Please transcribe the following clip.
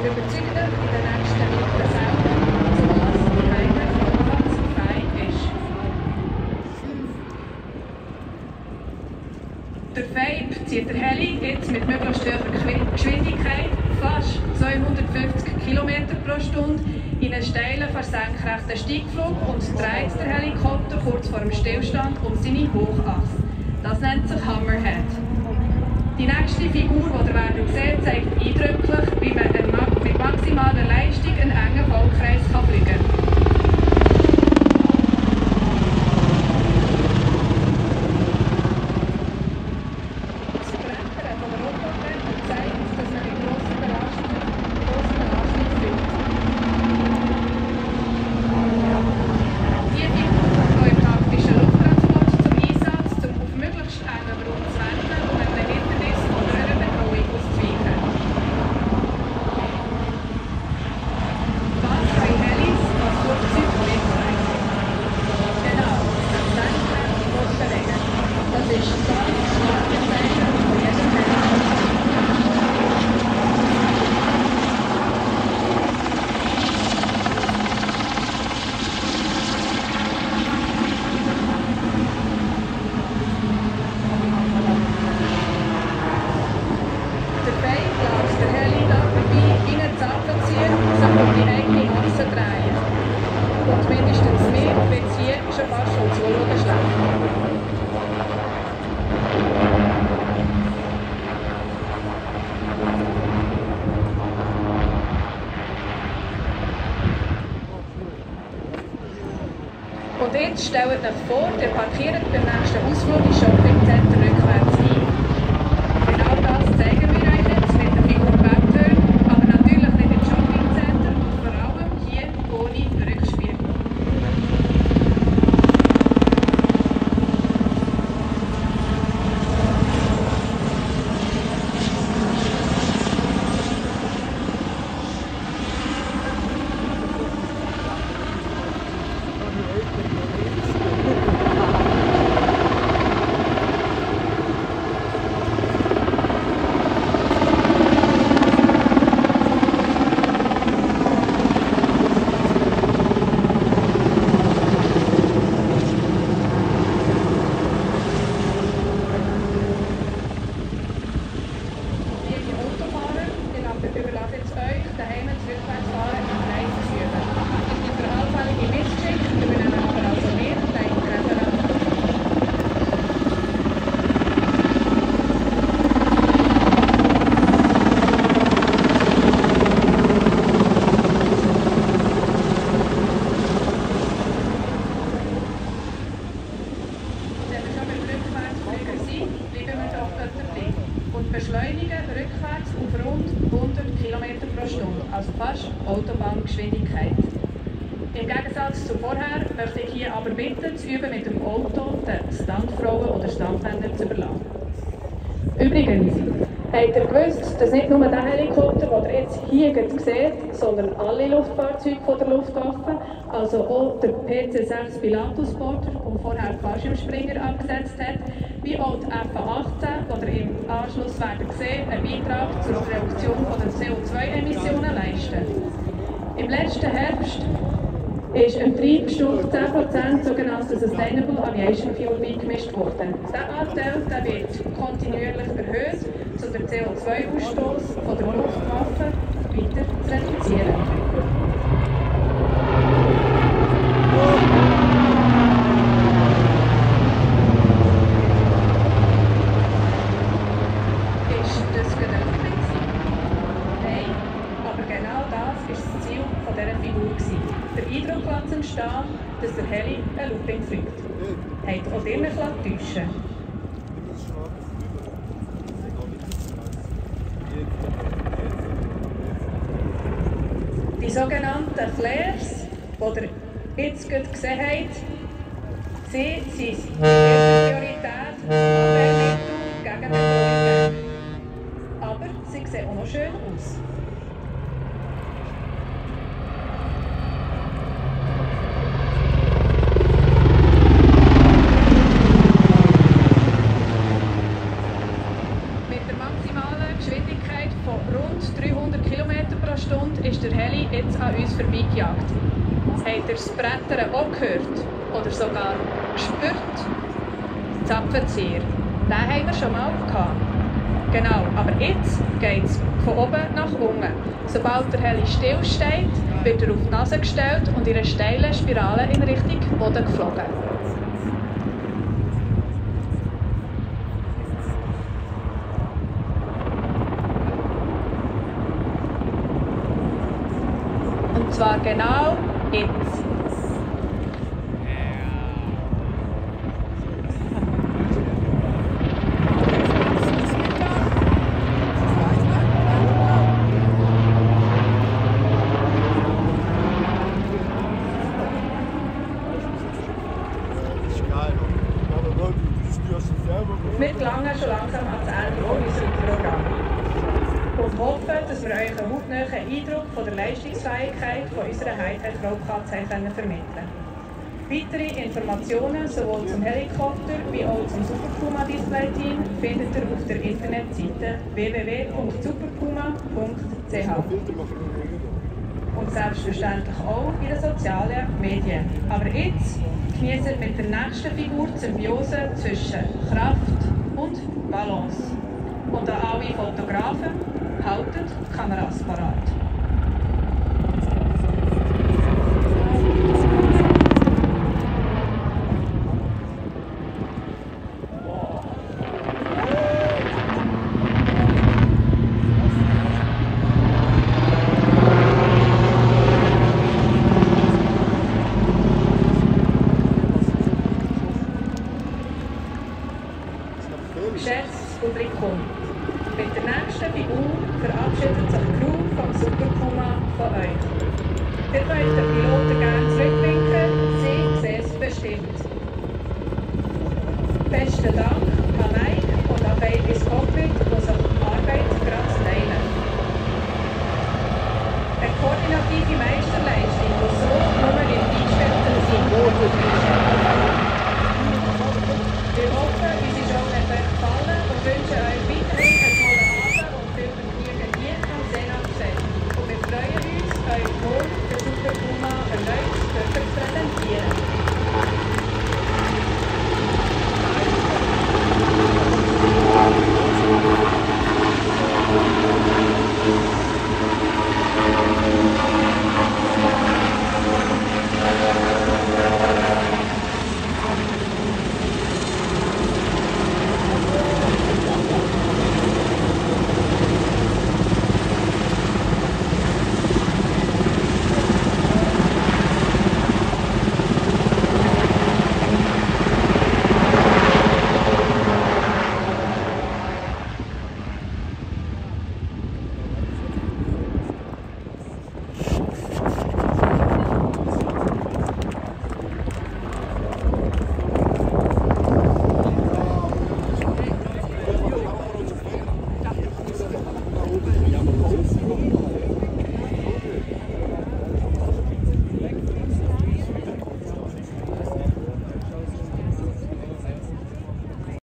überzeugt euch in den nächsten Minuten selber, zu was die Heimat Frankfurts fähig ist. Der Vape zieht der Heli jetzt mit möglichst hoher Geschwindigkeit, fast 250 km pro Stunde, in einen steilen, fast senkrechten Steigflug und dreht der Helikopter kurz vor dem Stillstand um seine Hochachse. Das nennt sich Hammerhead. Die nächste Figur, die ihr werdet sehen, zeigt eindrücklich, wie man mit maximaler Leistung einen engen Vollkreis fliegen kann. Und mindestens mehr wird es hier schon fast schon zuschauen schlecht. Und jetzt stellt euch vor, ihr parkiert beim nächsten Ausflug ins Shoppingcenter rückwärts ein. Genau das zeigen wir euch jetzt mit der Figur Pattern, aber natürlich nicht im Shoppingcenter und vor allem hier ohne Rückspiel. Beschleunigen rückwärts auf rund 100 km pro Stunde, also fast Autobahngeschwindigkeit. Im Gegensatz zu vorher möchte ich hier aber bitten, zu üben mit dem Auto den Standfrauen oder Standmännern zu überlassen. Übrigens, habt ihr gewusst, dass nicht nur der Helikopter, den ihr jetzt hier seht, sondern alle Luftfahrzeuge von der Luftwaffe, also auch der PC-6 Pilatus Porter, der vorher Fallschirmspringer abgesetzt hat, wie auch die F-18, die ihr im Anschluss werdet sehen, einen Beitrag zur Reduktion der CO2-Emissionen leisten. Im letzten Herbst ist im Treibstoff 10% sogenannte Sustainable Aviation Fuel beigemischt worden. Dieser Anteil wird kontinuierlich erhöht, um den CO2-Ausstoß der Luftwaffe weiter zu reduzieren. Der Eindruck lässt entstehen, dass der Heli ein Looping fliegt. Habt auch ihr mich täuschen. Die sogenannten Flares, die ihr jetzt gesehen habt, sie sind die erste Priorität Abwehrmittel gegen Meteoriten. Aber sie sehen auch noch schön aus. Geschwindigkeit von rund 300 km pro Stunde Brettern auch gehört oder sogar gespürt? Zapfenzieher, den haben wir schon mal gehabt. Genau, aber jetzt geht es von oben nach unten. Sobald der Heli stillsteht, wird er auf die Nase gestellt und in einer steilen Spirale in Richtung Boden geflogen. Und zwar genau jetzt. Wir gelangen schon langsam ans Ende unseres Programms und hoffen, dass wir euch einen hautnahen Eindruck von der Leistungsfähigkeit von unserer Hightech-Raubkatze vermitteln können. Weitere Informationen sowohl zum Helikopter wie auch zum Super Puma Display Team findet ihr auf der Internetseite www.superpuma.ch und selbstverständlich auch in den sozialen Medien. Aber jetzt genießt mit der nächsten Figur die Symbiose zwischen Kraft und Balance. Und an alle Fotografen, haltet die Kameras parat.